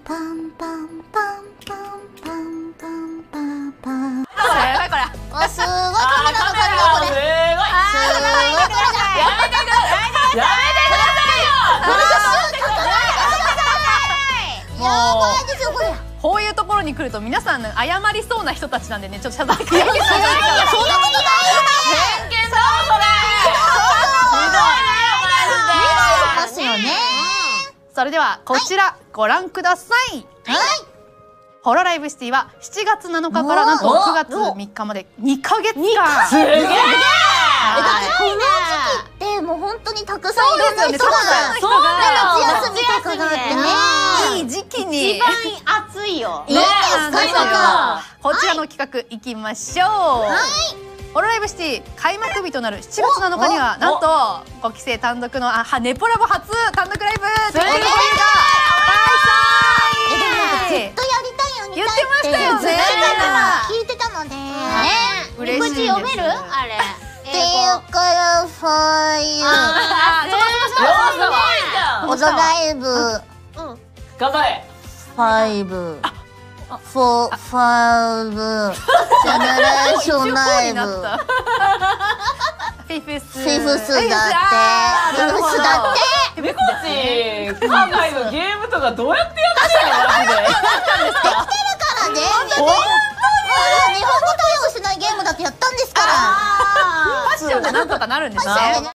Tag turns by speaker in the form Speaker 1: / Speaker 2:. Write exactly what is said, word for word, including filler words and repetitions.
Speaker 1: パンパンパンパンパンパンパンパン。
Speaker 2: これやばいこれ。
Speaker 1: わ、すごいカメラの感動これ。
Speaker 3: すごい。
Speaker 1: すごい。
Speaker 3: やめてください。やめてくださいよ。
Speaker 1: やばいですよこれ。
Speaker 2: こういうところに来ると皆さん謝りそうな人たちなんでね、ちょっと謝罪会見していただきたい。
Speaker 1: そんなことないよ。
Speaker 3: 偏見だよそれ。ひどいなよマジで。
Speaker 1: 見ろよますよね。
Speaker 2: それではこちらご覧ください。
Speaker 1: はい。
Speaker 2: ホロライブシティはしちがつなのかからなんとくがつみっかまでにかげつかん。
Speaker 3: すげえ。
Speaker 1: え、だってこの時期ってもう本当にたくさんいろんな人が
Speaker 3: そうだよ。
Speaker 1: 夏休みとかがあってね。
Speaker 2: いい時期に
Speaker 4: 一番暑いよ。
Speaker 1: いいんですかそこ。
Speaker 2: こちらの企画いきましょう。ホロライブシティ開幕日となるしちがつなのかにはなんとご期生単独のあはネポラボ初単独ライブ
Speaker 3: すごい
Speaker 2: 開催。
Speaker 1: ずっとやりたいよ、
Speaker 2: 言ってましたよね。
Speaker 1: 聞いてたので。
Speaker 2: 嬉しいです。
Speaker 4: 読める？あれ。
Speaker 1: ていうからファイ
Speaker 2: あー、そうそうそうそう。
Speaker 1: オドライブ
Speaker 3: 頑張れ。
Speaker 1: ファイブフォーファイブジェネレーションライブ
Speaker 2: フィフス
Speaker 1: フィフスだってフィフスだって
Speaker 3: みこち海外のゲームとかどうやってやってるのマジで。
Speaker 1: からね。日本語対応しないゲームだってやったんですから。
Speaker 2: ファッションでなんとかなるんですね。